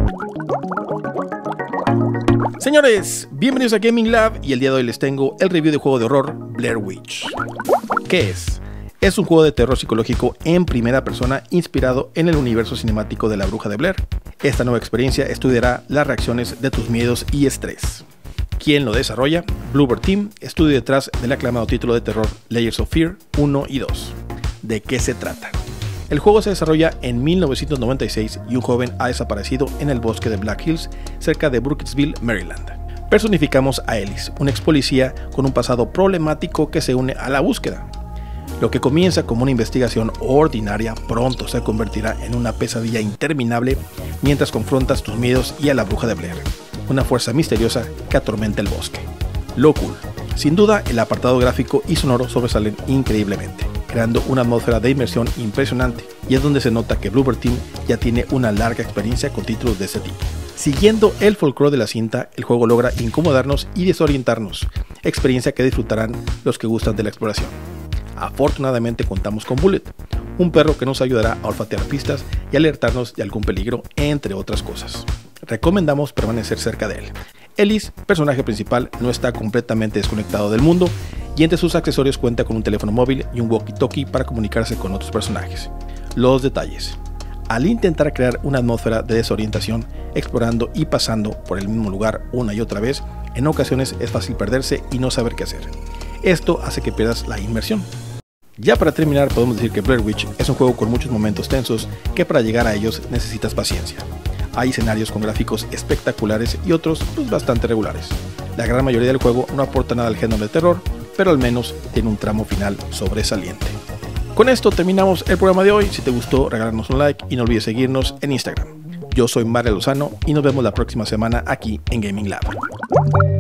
Señores, bienvenidos a Gaming Lab y el día de hoy les tengo el review del juego de horror Blair Witch. ¿Qué es? Es un juego de terror psicológico en primera persona inspirado en el universo cinemático de La Bruja de Blair. Esta nueva experiencia estudiará las reacciones de tus miedos y estrés. ¿Quién lo desarrolla? Bloober Team, estudio detrás del aclamado título de terror Layers of Fear 1 y 2. ¿De qué se trata? El juego se desarrolla en 1996 y un joven ha desaparecido en el bosque de Black Hills, cerca de Burkittsville, Maryland. Personificamos a Ellis, un ex policía con un pasado problemático que se une a la búsqueda. Lo que comienza como una investigación ordinaria pronto se convertirá en una pesadilla interminable mientras confrontas tus miedos y a la Bruja de Blair, una fuerza misteriosa que atormenta el bosque. Lo cool. Sin duda, el apartado gráfico y sonoro sobresalen increíblemente, creando una atmósfera de inmersión impresionante, y es donde se nota que Bloober Team ya tiene una larga experiencia con títulos de este tipo. Siguiendo el folclore de la cinta, el juego logra incomodarnos y desorientarnos, experiencia que disfrutarán los que gustan de la exploración. Afortunadamente contamos con Bullet, un perro que nos ayudará a olfatear pistas y alertarnos de algún peligro, entre otras cosas. Recomendamos permanecer cerca de él. Ellis, personaje principal, no está completamente desconectado del mundo y entre sus accesorios cuenta con un teléfono móvil y un walkie-talkie para comunicarse con otros personajes. Los detalles. Al intentar crear una atmósfera de desorientación, explorando y pasando por el mismo lugar una y otra vez, en ocasiones es fácil perderse y no saber qué hacer. Esto hace que pierdas la inmersión. Ya para terminar, podemos decir que Blair Witch es un juego con muchos momentos tensos que para llegar a ellos necesitas paciencia. Hay escenarios con gráficos espectaculares y otros bastante regulares. La gran mayoría del juego no aporta nada al género de terror, pero al menos tiene un tramo final sobresaliente. Con esto terminamos el programa de hoy. Si te gustó, regálanos un like y no olvides seguirnos en Instagram. Yo soy Mario Lozano y nos vemos la próxima semana aquí en Gaming Lab.